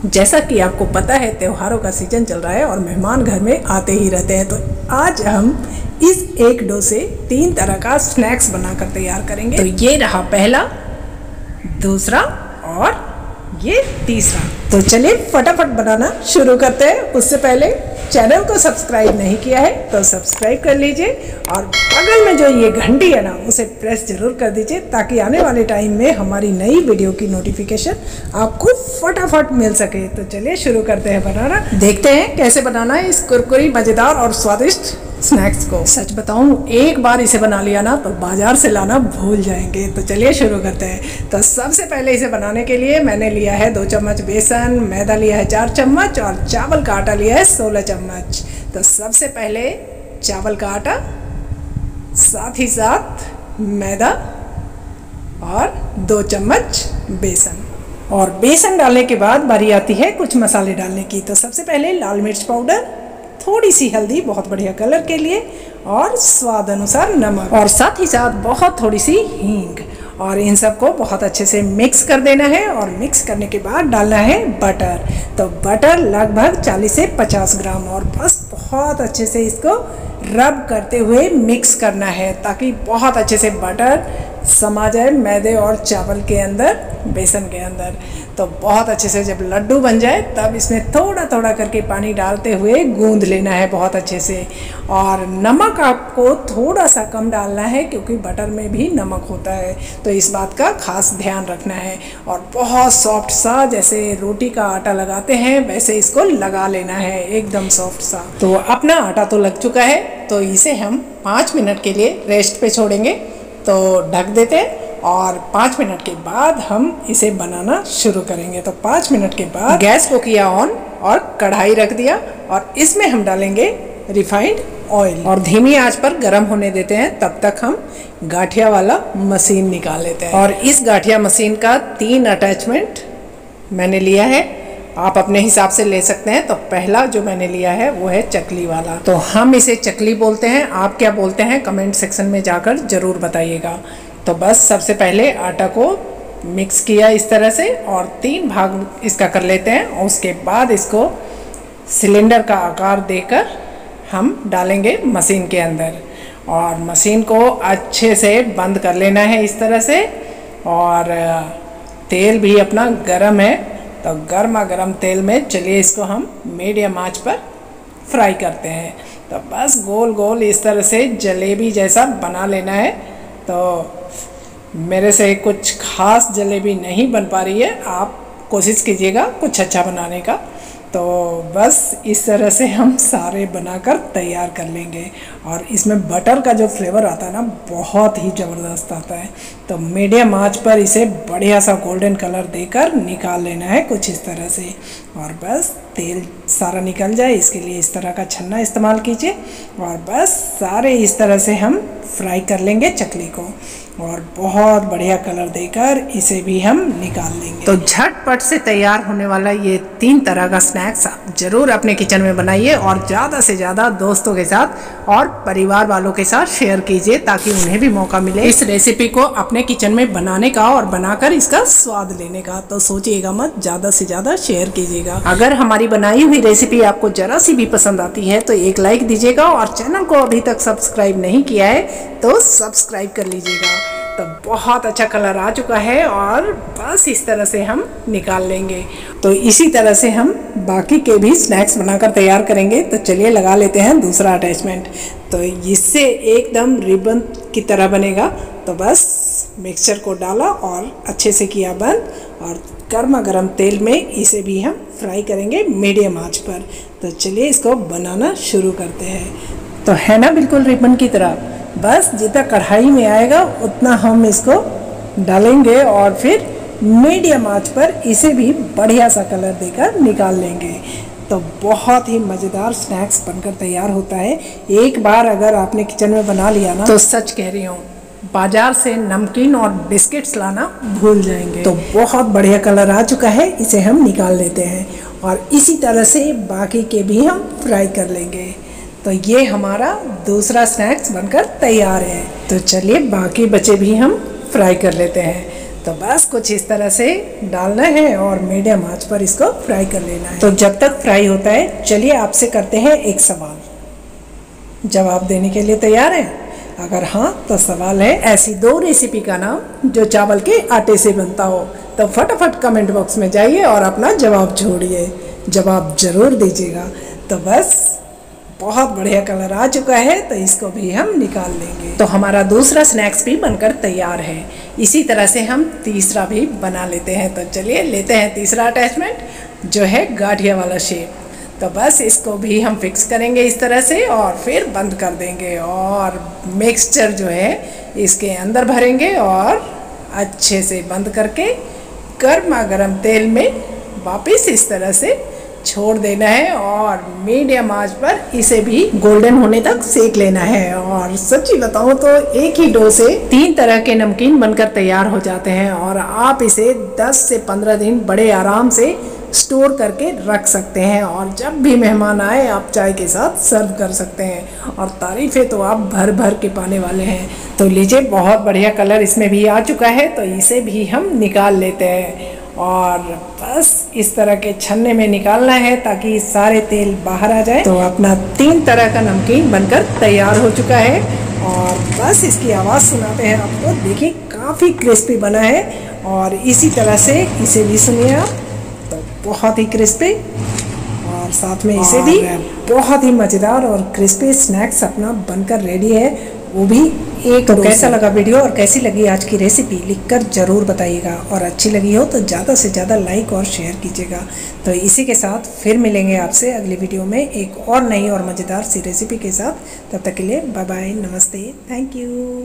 जैसा कि आपको पता है त्योहारों का सीजन चल रहा है और मेहमान घर में आते ही रहते हैं, तो आज हम इस एक डो से 3 तरह का स्नैक्स बनाकर तैयार करेंगे। तो ये रहा पहला, दूसरा और ये तीसरा। तो चलिए फटाफट बनाना शुरू करते हैं। उससे पहले चैनल को सब्सक्राइब नहीं किया है तो सब्सक्राइब कर लीजिए और बगल में जो ये घंटी है ना उसे प्रेस जरूर कर दीजिए, ताकि आने वाले टाइम में हमारी नई वीडियो की नोटिफिकेशन आपको फटाफट मिल सके। तो चलिए शुरू करते हैं बनाना। देखते हैं कैसे बनाना है इस कुरकुरी मज़ेदार और स्वादिष्ट स्नैक्स को। सच बताऊं, एक बार इसे बना लिया ना तो बाजार से लाना भूल जाएंगे। तो चलिए शुरू करते हैं। तो सबसे पहले इसे बनाने के लिए मैंने लिया है 2 चम्मच बेसन, मैदा लिया है 4 चम्मच और चावल का आटा लिया है 16 चम्मच। तो सबसे पहले चावल का आटा, साथ ही साथ मैदा और 2 चम्मच बेसन। और बेसन डालने के बाद बारी आती है कुछ मसाले डालने की। तो सबसे पहले लाल मिर्च पाउडर, थोड़ी सी हल्दी बहुत बढ़िया कलर के लिए, और स्वाद अनुसार नमक, और साथ ही साथ बहुत थोड़ी सी हींग। और इन सबको बहुत अच्छे से मिक्स कर देना है। और मिक्स करने के बाद डालना है बटर। तो बटर लगभग 40 से 50 ग्राम, और बस बहुत अच्छे से इसको रब करते हुए मिक्स करना है, ताकि बहुत अच्छे से बटर समा जाए मैदे और चावल के अंदर, बेसन के अंदर। तो बहुत अच्छे से जब लड्डू बन जाए तब इसमें थोड़ा थोड़ा करके पानी डालते हुए गूंद लेना है बहुत अच्छे से। और नमक आपको थोड़ा सा कम डालना है, क्योंकि बटर में भी नमक होता है, तो इस बात का खास ध्यान रखना है। और बहुत सॉफ्ट सा, जैसे रोटी का आटा लगाते हैं वैसे इसको लगा लेना है, एकदम सॉफ्ट सा। तो अपना आटा तो लग चुका है, तो इसे हम 5 मिनट के लिए रेस्ट पे छोड़ेंगे। तो ढक देते हैं और 5 मिनट के बाद हम इसे बनाना शुरू करेंगे। तो 5 मिनट के बाद गैस को किया ऑन और कढ़ाई रख दिया, और इसमें हम डालेंगे रिफाइंड ऑयल और धीमी आंच पर गर्म होने देते हैं। तब तक हम गाठिया वाला मशीन निकाल लेते हैं। और इस गाठिया मशीन का 3 अटैचमेंट मैंने लिया है, आप अपने हिसाब से ले सकते हैं। तो पहला जो मैंने लिया है वो है चकली वाला। तो हम इसे चकली बोलते हैं, आप क्या बोलते हैं कमेंट सेक्शन में जाकर ज़रूर बताइएगा। तो बस सबसे पहले आटा को मिक्स किया इस तरह से, और 3 भाग इसका कर लेते हैं। और उसके बाद इसको सिलेंडर का आकार देकर हम डालेंगे मशीन के अंदर, और मशीन को अच्छे से बंद कर लेना है इस तरह से। और तेल भी अपना गरम है, तो गर्मा गर्म तेल में चलिए इसको हम मीडियम आंच पर फ्राई करते हैं। तो बस गोल गोल इस तरह से जलेबी जैसा बना लेना है। तो मेरे से कुछ खास जलेबी नहीं बन पा रही है, आप कोशिश कीजिएगा कुछ अच्छा बनाने का। तो बस इस तरह से हम सारे बनाकर तैयार कर लेंगे। और इसमें बटर का जो फ्लेवर आता है ना, बहुत ही ज़बरदस्त आता है। तो मीडियम आंच पर इसे बढ़िया सा गोल्डन कलर देकर निकाल लेना है कुछ इस तरह से। और बस तेल सारा निकल जाए इसके लिए इस तरह का छन्ना इस्तेमाल कीजिए। और बस सारे इस तरह से हम फ्राई कर लेंगे चकली को, और बहुत बढ़िया कलर देकर इसे भी हम निकाल लेंगे। तो झटपट से तैयार होने वाला ये 3 तरह का स्नैक्स आप जरूर अपने किचन में बनाइए, और ज़्यादा से ज़्यादा दोस्तों के साथ और परिवार वालों के साथ शेयर कीजिए, ताकि उन्हें भी मौका मिले इस रेसिपी को अपने किचन में बनाने का और बनाकर इसका स्वाद लेने का। तो सोचिएगा मत, ज़्यादा से ज़्यादा शेयर कीजिएगा। अगर हमारी बनाई हुई रेसिपी आपको ज़रा सी भी पसंद आती है तो एक लाइक दीजिएगा, और चैनल को अभी तक सब्सक्राइब नहीं किया है तो सब्सक्राइब कर लीजिएगा। तो बहुत अच्छा कलर आ चुका है, और बस इस तरह से हम निकाल लेंगे। तो इसी तरह से हम बाकी के भी स्नैक्स बनाकर तैयार करेंगे। तो चलिए लगा लेते हैं दूसरा अटैचमेंट। तो इससे एकदम रिबन की तरह बनेगा। तो बस मिक्सचर को डाला और अच्छे से किया बंद, और गर्मा गर्म तेल में इसे भी हम फ्राई करेंगे मीडियम आंच पर। तो चलिए इसको बनाना शुरू करते हैं। तो है ना बिल्कुल रिबन की तरह। बस जितना कढ़ाई में आएगा उतना हम इसको डालेंगे, और फिर मीडियम आंच पर इसे भी बढ़िया सा कलर देकर निकाल लेंगे। तो बहुत ही मज़ेदार स्नैक्स बनकर तैयार होता है। एक बार अगर आपने किचन में बना लिया ना, तो सच कह रही हूँ, बाजार से नमकीन और बिस्किट्स लाना भूल जाएंगे। तो बहुत बढ़िया कलर आ चुका है, इसे हम निकाल लेते हैं। और इसी तरह से बाकी के भी हम फ्राई कर लेंगे। तो ये हमारा दूसरा स्नैक्स बनकर तैयार है। तो चलिए बाकी बचे भी हम फ्राई कर लेते हैं। तो बस कुछ इस तरह से डालना है और मीडियम आंच पर इसको फ्राई कर लेना है। तो जब तक फ्राई होता है, चलिए आपसे करते हैं एक सवाल। जवाब देने के लिए तैयार हैं? अगर हाँ तो सवाल है, ऐसी 2 रेसिपी का नाम जो चावल के आटे से बनता हो। तो फटाफट कमेंट बॉक्स में जाइए और अपना जवाब छोड़िए, जवाब जरूर दीजिएगा। तो बस बहुत बढ़िया कलर आ चुका है, तो इसको भी हम निकाल लेंगे। तो हमारा दूसरा स्नैक्स भी बनकर तैयार है। इसी तरह से हम तीसरा भी बना लेते हैं। तो चलिए लेते हैं तीसरा अटैचमेंट, जो है गाठिया वाला शेप। तो बस इसको भी हम फिक्स करेंगे इस तरह से और फिर बंद कर देंगे और मिक्सचर जो है इसके अंदर भरेंगे और अच्छे से बंद करके गर्मा गर्म तेल में वापस इस तरह से छोड़ देना है और मीडियम आंच पर इसे भी गोल्डन होने तक सेक लेना है। और सच्ची बताऊं तो एक ही डो से 3 तरह के नमकीन बनकर तैयार हो जाते हैं और आप इसे 10 से 15 दिन बड़े आराम से स्टोर करके रख सकते हैं और जब भी मेहमान आए आप चाय के साथ सर्व कर सकते हैं और तारीफ़ें तो आप भर भर के पाने वाले हैं। तो लीजिए, बहुत बढ़िया कलर इसमें भी आ चुका है, तो इसे भी हम निकाल लेते हैं और बस इस तरह के छन्ने में निकालना है ताकि सारे तेल बाहर आ जाए। तो अपना 3 तरह का नमकीन बनकर तैयार हो चुका है और बस इसकी आवाज़ सुनाते हैं आपको। देखिए काफ़ी क्रिस्पी बना है और इसी तरह से इसे भी सुनिए आप, तो बहुत ही क्रिस्पी और साथ में इसे भी बहुत ही मज़ेदार और क्रिस्पी स्नैक्स अपना बनकर रेडी है, वो भी एक। तो कैसा लगा वीडियो और कैसी लगी आज की रेसिपी लिखकर ज़रूर बताइएगा और अच्छी लगी हो तो ज़्यादा से ज़्यादा लाइक और शेयर कीजिएगा। तो इसी के साथ फिर मिलेंगे आपसे अगली वीडियो में एक और नई और मज़ेदार सी रेसिपी के साथ। तब तक के लिए बाय बाय, नमस्ते, थैंक यू।